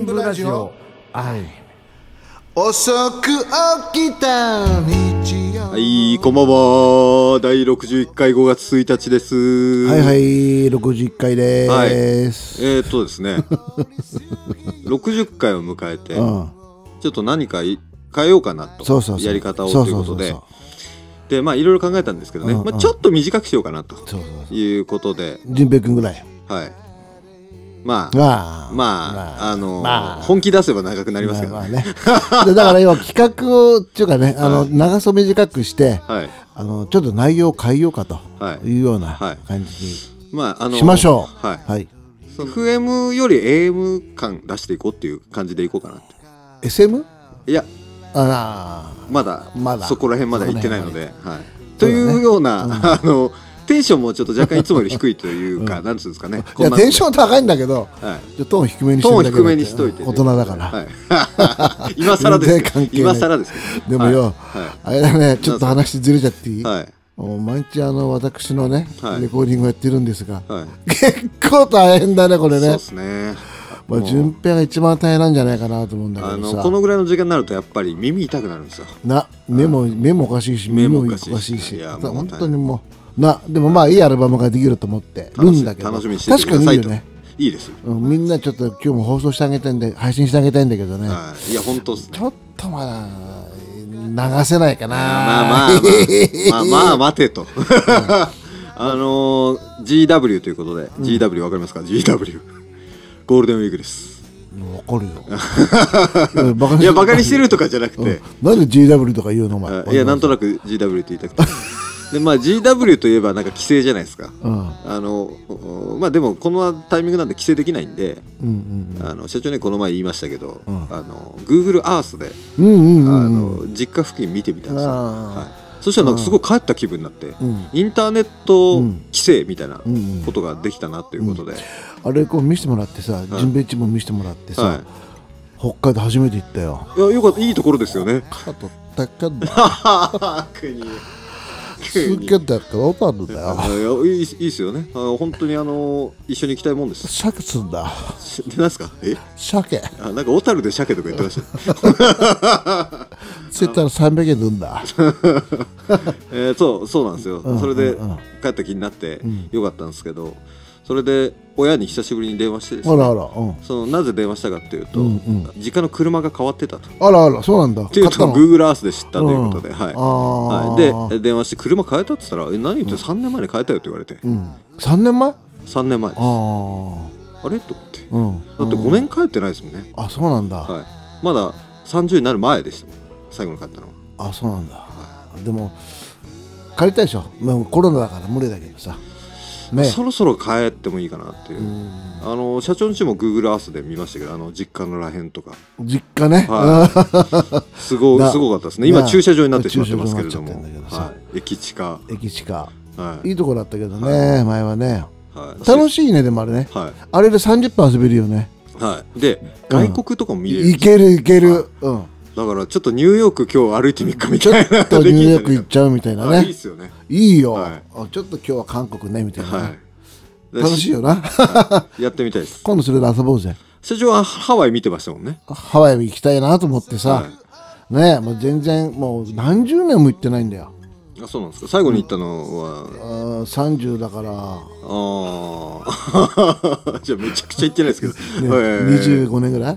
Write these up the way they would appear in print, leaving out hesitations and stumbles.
ンブラジオ遅く起きた日曜。 はい、こんばんは。第61回5月1日です。 はいはい、61回です。 ですね60回を迎えて、ちょっと何か変えようかなと、やり方をということで、でまあいろいろ考えたんですけどね、まあ、ちょっと短くしようかなということで、 淳平くんぐらい、 はい、まあ本気出せば長くなりますけどね。 だから要は企画をっていうかね、長さ短くして、ちょっと内容を変えようかというような感じにしましょう。はい。 FM より AM 感出していこうっていう感じでいこうかなって。 SM？ いや、まだそこら辺までは行ってないので、というようなテンションもちょっと若干いつもより低いというか、なんつうんですかね。 いやテンション高いんだけど、トーン低めにしてるだけ。 トーン低めにしといて。 大人だから。 今更ですけど。今更ですけど。 でもよ、あれだね、ちょっと話ずれちゃっていい？毎日私のねレコーディングをやってるんですが、結構大変だねこれね。 そうですね。 順平が一番大変なんじゃないかなと思うんだけどさ、 このぐらいの時間になるとやっぱり耳痛くなるんですよ。 目もおかしいし、耳もおかしいし、本当にもうでもまあいいアルバムができると思ってるんだけど、 楽しみにしてくださいと。いいです。 みんなちょっと今日も放送してあげたいんで、配信してあげたいんだけどね。 いや本当ちょっとまだ流せないかな。 まあ待てと。GW ということで、GW わかりますか？ GW ゴールデンウィークです。 わかるよ。 いやバカにしてるとかじゃなくて、 なんで GW とか言うのお前。 いやなんとなく GW って言いたくて。でまあ GW といえばなんか規制じゃないですか。まあでもこのタイミングなんで規制できないんで、社長ねこの前言いましたけど、Google Earth で実家付近見てみたんですよ。そしたらなんかすごい帰った気分になって、インターネット規制みたいなことができたなということで、 あれこう見せてもらってさ、準備地も見せてもらってさ、北海道初めて行ったよ。 いやよかった、いいところですよね。 カと高だ。すげえだからオタルだよ。 いいですよね。本当に一緒に行きたいもんです。 鮭釣んだ。 なんですか？ 鮭。 なんか小樽で鮭とか言ってました。 釣ったら300円でんだ。 そうなんですよ。それで帰った気になってよかったんですけど、それで親に久しぶりに電話してですね、なぜ電話したかっていうと、実家の車が変わってたと。 そうなんだ。 っていうと Google Earth で知ったということで、で電話して車変えたって言ったら、何言って3年前に変えたよって言われて。 3年前 ?3 年前です。あれと思って。だって5年帰ってないですもんね。 そうなんだ。 まだ30になる前でしたもん、最後に帰ったのは。 そうなんだ。でも借りたいでしょ。コロナだから無理だけどさ、 そろそろ帰ってもいいかなっていう。社長の家も Google Earth で見ましたけど、実家のらへんとか。 実家ね。 すごかったですね。今駐車場になってしまってますけれども、駅地下。いいとこだったけどね、前はね。楽しいね。でもあれね、あれで30分遊べるよね。 で外国とかも見れる。 いける。 だからちょっとニューヨーク今日歩いてみっかみたいな。 ちょっとニューヨーク行っちゃうみたいなね。 いいっすよね。 いいよ。ちょっと今日は韓国ねみたいな。楽しいよな。 やってみたいです。 今度それで遊ぼうぜ。 社長はハワイ見てましたもんね。 ハワイ行きたいなと思ってさ。ね、もう全然もう何十年も行ってないんだよ。 そうなんですか。最後に行ったのは 30だから。 じゃあめちゃくちゃ行ってないですけど。 25年ぐらい。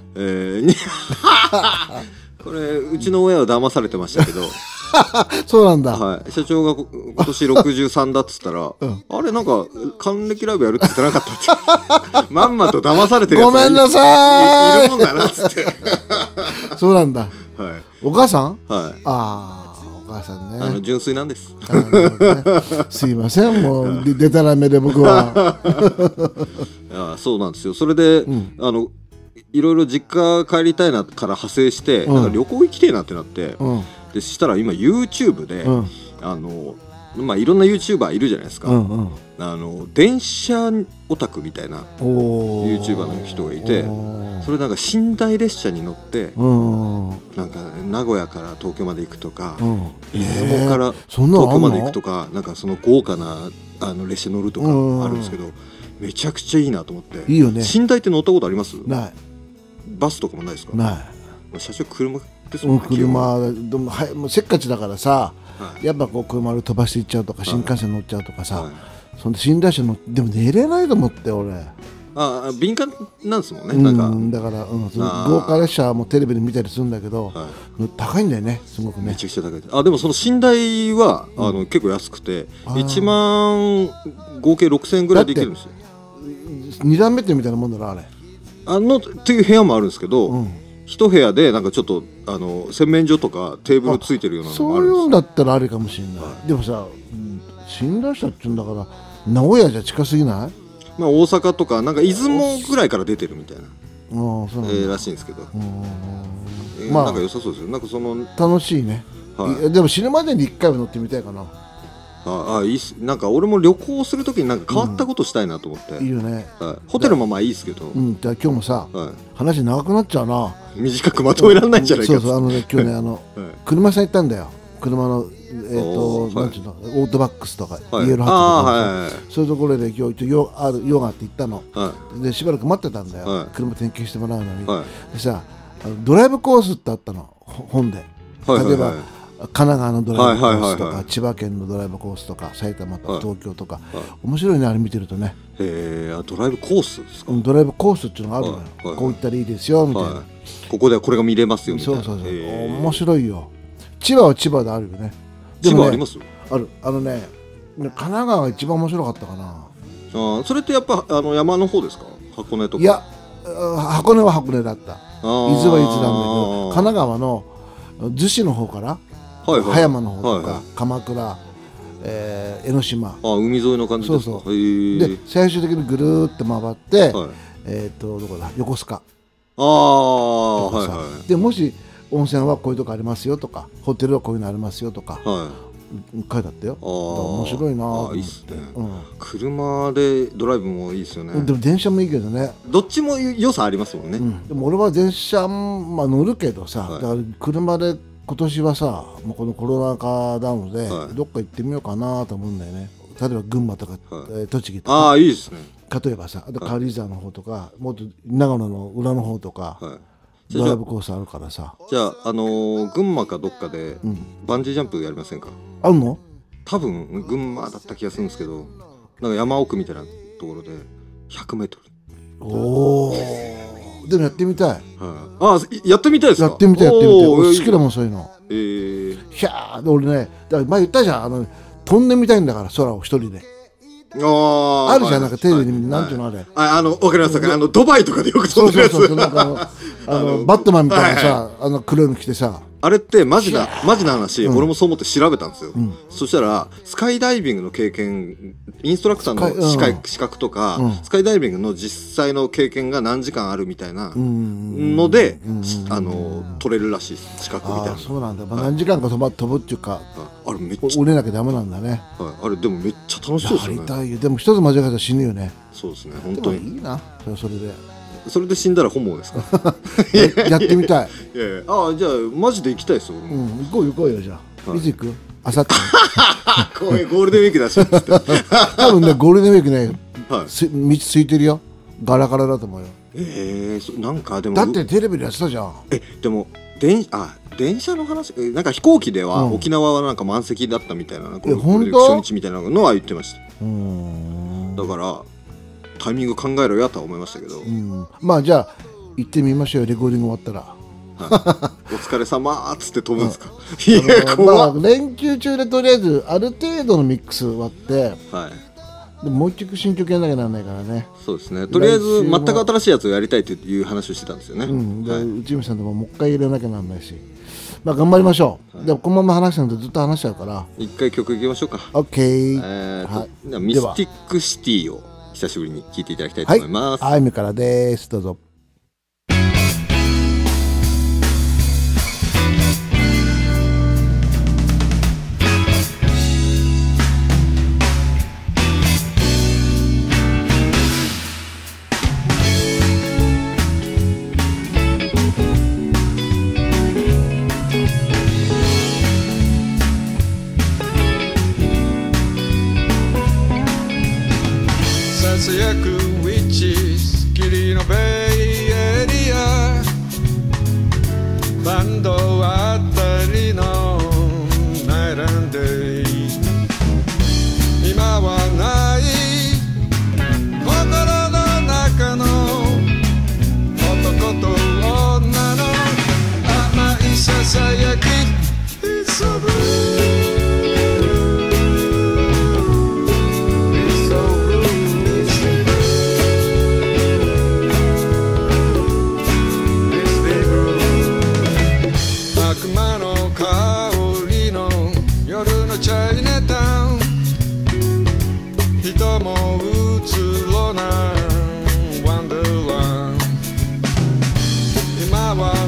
これうちの親は騙されてましたけど。 そうなんだ。 社長が今年63だっつったら、あれなんか還暦ライブやるって言ってなかったって。まんまと騙されてるやつごめんなさい。 いるもんだなっつって。 そうなんだ。お母さん？お母さんね。 純粋なんです。 すいません、もうでたらめで僕は。 そうなんですよ。それでいろいろ実家帰りたいなから派生して、なんか旅行行きてえなってなって、でしたら今 YouTube でいろんな YouTuber いるじゃないですか。電車オタクみたいな YouTuber の人がいて、それなんか寝台列車に乗ってなんか名古屋から東京まで行くとか、出雲から東京まで行くとか、なんかその豪華な列車乗るとかあるんですけど、めちゃくちゃいいなと思って。 いいよね。 寝台って乗ったことあります？ ない。 バスとかもないですか？ ない。 社長車ですもんね。 車でも、はい、もうせっかちだからさ、やっぱこう車で飛ばしていっちゃうとか、新幹線乗っちゃうとかさ、そんで寝台車のでも寝れないと思って俺。 敏感なんですもんね。なんかだから、豪華列車もテレビで見たりするんだけど、高いんだよね、すごくね。 めちゃくちゃ高い。でもその寝台は結構安くて1万合計6000円ぐらいでいけるんですよ。 2段ベッドみたいなもんだなあれ。 っていう部屋もあるんですけど、一部屋でなんかちょっと洗面所とかテーブルついてるようなのもあるんですよ。 そういうんだったらあるかもしれない。でもさ、寝台車っていうんだから名古屋じゃ近すぎない？ 大阪とかなんか出雲ぐらいから出てるみたいならしいんですけど、なんか良さそうですよ。なんかその楽しいね。でも死ぬまでに1回は乗ってみたいかな。 いいっす。なんか俺も旅行するときになんか変わったことしたいなと思って。 いいよね。 ホテルもまあいいですけど。 今日もさ、話長くなっちゃうな。 短くまとめられないんじゃないか。 そうそう、今日ね車屋さん行ったんだよ。車のなんていうの、オートバックスとかイエローハットとか、そういうところで今日ヨガって行ったの。でしばらく待ってたんだよ。車点検してもらうのに。でさ、ドライブコースってあったの本で。例えば神奈川のドライブコースとか千葉県のドライブコースとか埼玉とか東京とか、面白いねあれ見てるとね。 ドライブコースですか？ ドライブコースっていうのがあるのよ。こういったらいいですよみたいな。 ここではこれが見れますよみたいな。 そう面白いよ。千葉は千葉であるよね。 千葉あります？ ある。神奈川が一番面白かったかな。 それってやっぱ山の方ですか？箱根とか。 いや、箱根は箱根だった。伊豆は伊豆なんだけど、神奈川の逗子の方から葉山の方とか鎌倉、江ノ島、 海沿いの感じですか？ で最終的にぐるーっと回ってどこだ、横須賀。でもし温泉はこういうとこありますよとか、ホテルはこういうのありますよとか書いてあったよ。面白いなと思って。 車でドライブもいいですよね。 でも電車もいいけどね。 どっちも良さありますもんね。 でも俺は電車乗るけどさ、だから車で今年はさ、もうこのコロナ禍なのでどっか行ってみようかなと思うんだよね。例えば群馬とか栃木とか。 いいですね。 例えばさ、あと軽井沢の方とか、もっと長野の裏の方とか。ドライブコースあるからさ。 じゃあ群馬かどっかでバンジージャンプやりませんか？ あるの？ 多分群馬だった気がするんですけど、なんか山奥みたいなところで100メートル。 おお。でもやってみたい。 やってみたいですか？ やってみたい。好きだもんそういうの。ひゃーで俺ね、だから前言ったじゃん、飛んでみたいんだから空を一人で。あるじゃん、なんかテレビでなんていうのあれ。 わかります。ドバイとかでよく飛んでるやつ。 そうなんかバットマンみたいなさ、黒いの着てさ。 あれってマジな話、俺もそう思って調べたんですよ。そしたらスカイダイビングの経験、インストラクターの資格とか、スカイダイビングの実際の経験が何時間あるみたいなので取れるらしい資格みたいな。 そうなんだ。何時間か飛ぶっていうか、あれめっちゃ降りなきゃダメなんだね。 あれでもめっちゃ楽しそうですよね。 やりたいよ。でも一つ間違えたら死ぬよね。 そうですね、本当に。 いいな、 それで死んだらホモですか？ やってみたい。 じゃあマジで行きたいですよ。 行こうよじゃあ。いつ行く？あさって。 ゴールデンウィークだし。 多分ね、ゴールデンウィークね、道空いてるよ。ガラガラだと思うよ。 なんかでもだってテレビでやってたじゃん。 でも電車の話、なんか飛行機では沖縄はなんか満席だったみたいな、初日みたいなのは言ってました。だからタイミング考えろやとは思いましたけど、 まあじゃあ行ってみましょうよ。レコーディング終わったら。 お疲れ様っつって飛ぶんですか？ 連休中でとりあえずある程度のミックス割って、でもう一曲新曲やんなきゃならないからね。 そうですね。とりあえず全く新しいやつをやりたいという話をしてたんですよね。 内海さんとももう一回入れなきゃならないし、まあ頑張りましょう。でもこのまま話したのでずっと話しちゃうから、 一回曲いきましょうか。 OK。 ミスティックシティを久しぶりに聴いていただきたいと思います。 あいみからです。どうぞ。 ささやくウィッチスキリのベイ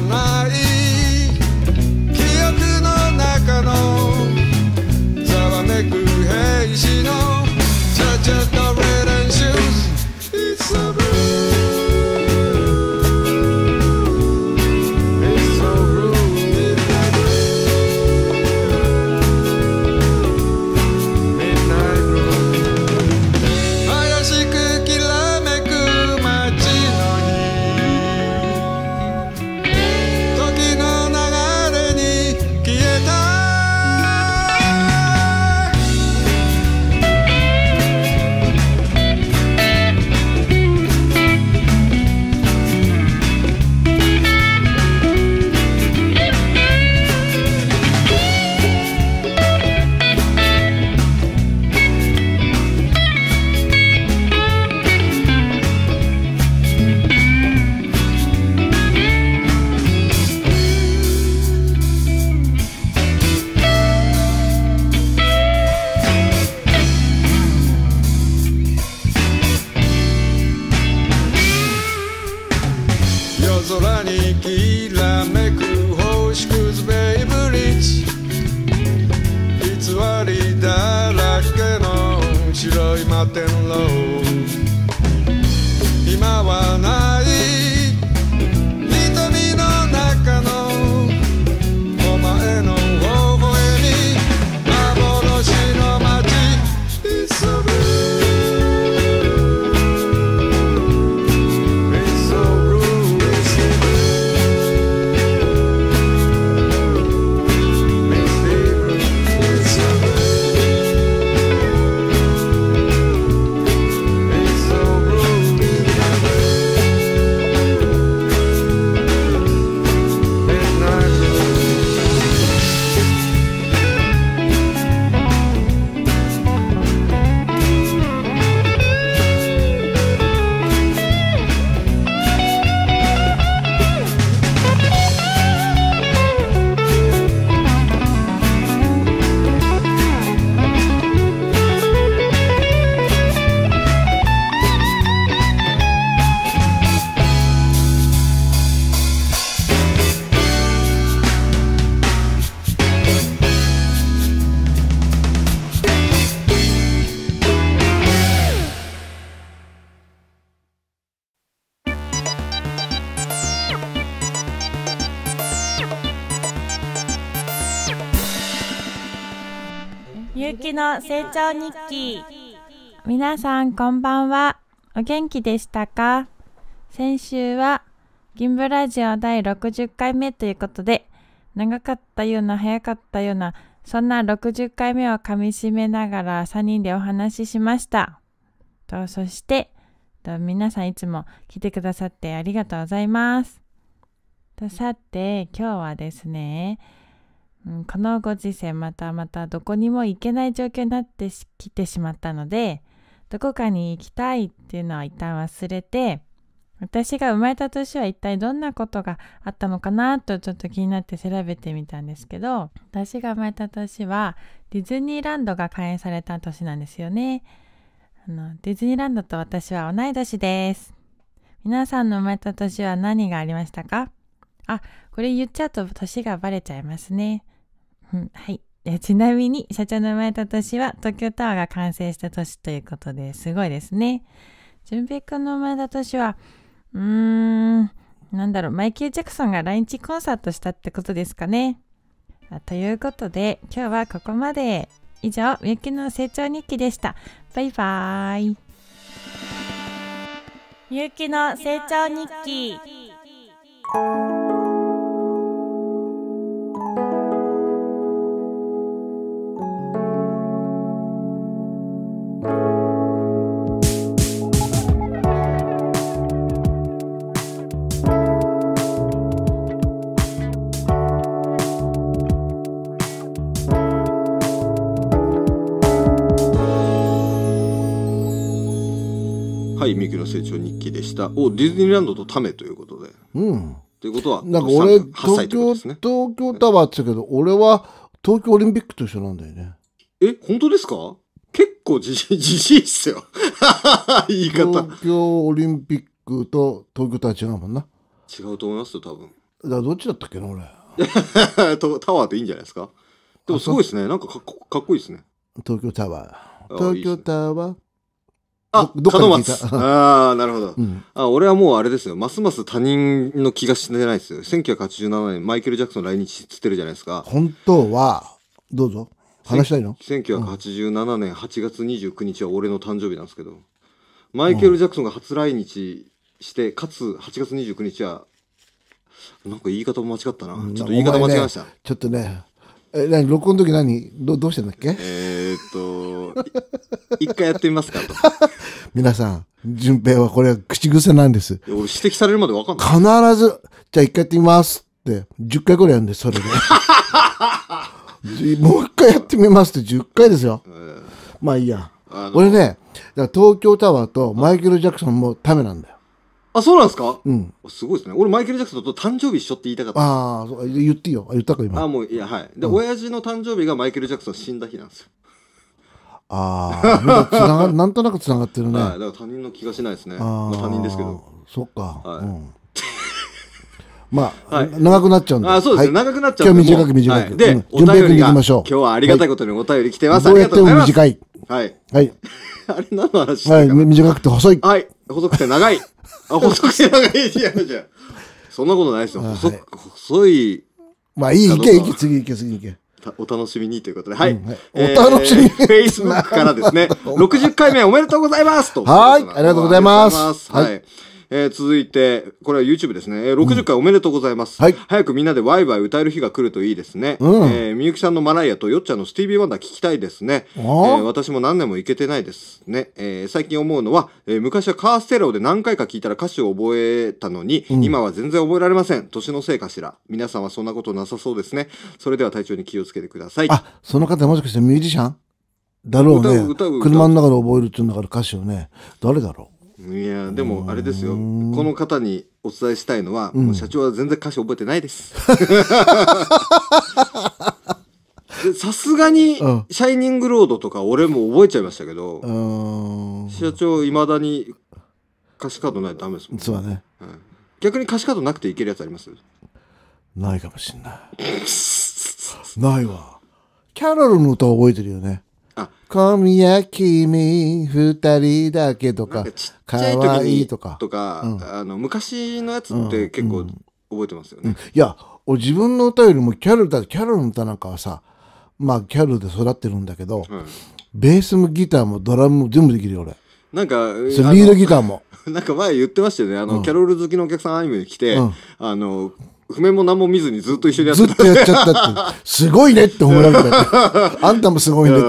ない記憶の中のざわめく兵士のチャチャとレレンシューズ It's so blue It's so blue Midnight blue 怪しくきらめく街の時の流れに消えた夜空にきらめく星屑ベイブリッジ偽りだらけの白い摩天楼今はない瞳の中のお前の微笑み幻の街 It's so blue It's so blue It's so blue It's so blue It's so blue Midnight blue ゆうきの成長日記。皆さんこんばんは。お元気でしたか？先週は銀ブラジオ第60回目ということで、長かったような早かったような、そんな60回目をかみしめながら3人でお話ししました。そして皆さんいつも来てくださってありがとうございます。さて今日はですね、このご時世またどこにも行けない状況になってきてしまったので、どこかに行きたいっていうのは一旦忘れて、私が生まれた年は一体どんなことがあったのかなとちょっと気になって調べてみたんですけど、私が生まれた年はディズニーランドが開園された年なんですよね。ディズニーランドと私は同い年です。皆さんの生まれた年は何がありましたか？これ言っちゃうと年がバレちゃいますね。はい。ちなみに社長の生まれた年は東京タワーが完成した年ということですごいですね。純平くんの生まれた年はマイケル・ジャクソンが来日コンサートしたってことですかね。ということで今日はここまで。以上、みゆきの成長日記でした。バイバーイ。みゆきの成長日記。 はい、みゆきの成長日記でした。ディズニーランドとタメということで。ということは、 なんか俺、 東京タワーって言ったけど、俺は東京オリンピックと一緒なんだよね。 本当ですか？結構自信っすよ。言い方。 東京オリンピックと東京タワー違うもんな。 違うと思いますよ、多分。 らどっちだったっけな俺。 タワーでいいんじゃないですか。でもすごいですね。なんかかっこいいですね。 東京タワー。東京タワー。 どっかで聞いた。ああ、なるほど。俺はもうあれですよ。ますます他人の気がしてないですよ。1987年、マイケル・ジャクソン来日つってるじゃないですか。 本当は、どうぞ。話したいの ?1987 年8月29日は俺の誕生日なんですけど、マイケル・ジャクソンが初来日して、かつ8月29日は、なんか言い方も間違ったな。ちょっと言い方間違えました。 ちょっとね、録音の時どうしてんだっけ？ 一回やってみますかと。 皆さん、順平はこれは口癖なんです。 俺指摘されるまで分かんない。 必ず、じゃあ一回やってみますって、10回ぐらいやるんです、それで。もう一回やってみますって10回ですよ。まあいいや。俺ね、だから東京タワーとマイケル・ジャクソンもためなんだよ。 あ、そうなんですか？ うん。 すごいですね。俺マイケル・ジャクソンと誕生日一緒って言いたかった。 ああ、言っていいよ。言ったか今。 もう、いや、はい。で、親父の誕生日がマイケル・ジャクソン死んだ日なんですよ。 ああ、なんとなくつながってるね。 はい。だから他人の気がしないですね。まあ他人ですけど。 そっか。 はい。 まあ、長くなっちゃうんで。 そうですね。長くなっちゃうんで。今日短く。 で、お便りが、今日はありがたいことにお便り来てます。 どうやっても短い。 はい。 はい。 あれ何の話ですか？ はい。短くて細い。 はい。細くて長い。細くて長い。じゃそんなことないですよ。細い。 まあいい、行け、次行け。 お楽しみにということで。はい。 お楽しみに。 Facebook からですね、60回目おめでとうございますと。 はい。ありがとうございます。 はい。続いて、これは YouTube ですね。60回おめでとうございます。はい。早くみんなでワイワイ歌える日が来るといいですね。みゆきさんのマライアとよっちゃんのスティービー・ワンダー聞きたいですね。私も何年も行けてないですね。最近思うのは、昔はカーステレオで何回か聞いたら歌詞を覚えたのに、今は全然覚えられません。年のせいかしら。皆さんはそんなことなさそうですね。それでは体調に気をつけてください。 あ、その方もしかしてミュージシャンだろうね。車の中で覚えるっていうんだから歌詞をね。誰だろう。 いやでもあれですよ、この方にお伝えしたいのは、もう社長は全然歌詞覚えてないです。さすがにシャイニングロードとか俺も覚えちゃいましたけど、社長いまだに歌詞カードないとダメですもんね。 そうだね、 逆に歌詞カードなくていけるやつあります？ ないかもしんない。ないわ。キャロルの歌を覚えてるよね。今夜君二人だけとかかわいいとか昔のやつって結構覚えてますよね。 いや俺自分の歌よりもキャロルの歌なんかはさ、まあキャロルで育ってるんだけど、ベースもギターもドラムも全部できるよ俺。 なんかリードギターもなんか前言ってましたよね。キャロル好きのお客さんアニメに来て、譜面も何も見ずにずっと一緒にやってた。 ずっとやっちゃったって。すごいねって褒められた。あんたもすごいねって。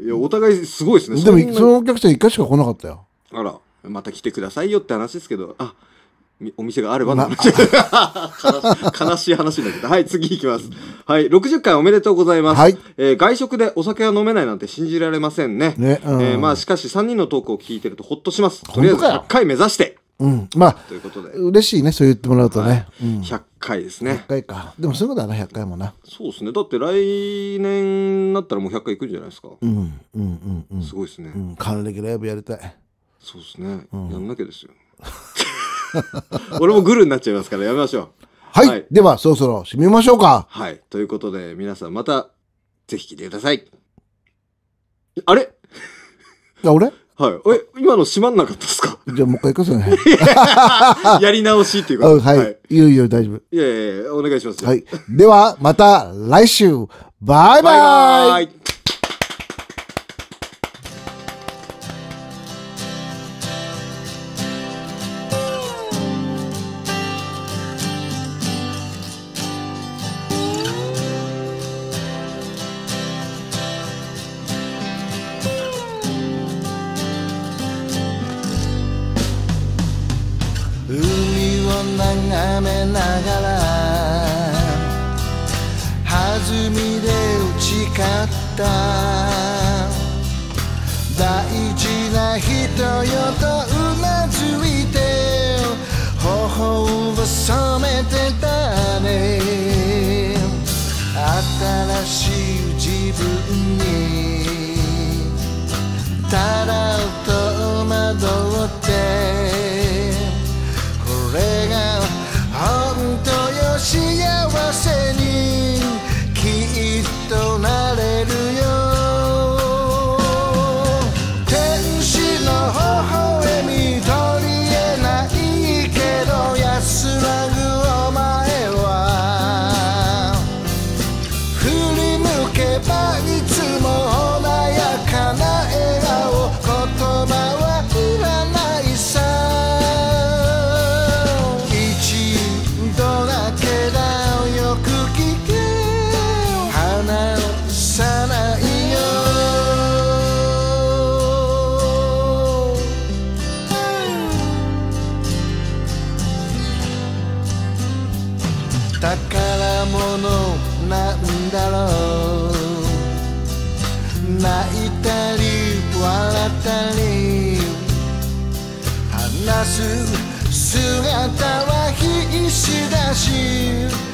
いや、お互いすごいですね。 でも、そのお客さん一回しか来なかったよ。 あら、また来てくださいよって話ですけど、お店があれば悲しい話だけど。はい、次行きます。はい、60回おめでとうございます。はい。外食でお酒は飲めないなんて信じられませんね。まあ、しかし3人のトークを聞いてるとほっとします。とりあえず100回目指して。 まあ、 ということで嬉しいね、そう言ってもらうとね。 100回ですね。 100回か。でもそういうことだな、100回もな。 そうですね。だって来年になったらもう100回いくんじゃないですか。すごいですね。 還暦ライブやりたい。 そうですね。やんなきゃですよ。俺もグルになっちゃいますからやめましょう。 はい。では、そろそろ締めましょうか。 はい。ということで、皆さんまた、ぜひ聞いてください。あれ？ 俺？ はい。今の閉まんなかったですか？ じゃあもう一回行かせね。 やり直しっていうか。 はい。いよいよ大丈夫。 いやいやお願いします。 はい。では、また来週。バイバイ。眺めながら弾みで打ち勝った大事な人よとうなずいて頬を染めてたね。新しい自分にたらうと戸惑ってこれが本当よ宝物なんだろう。泣いたり笑ったり話す姿は必死だし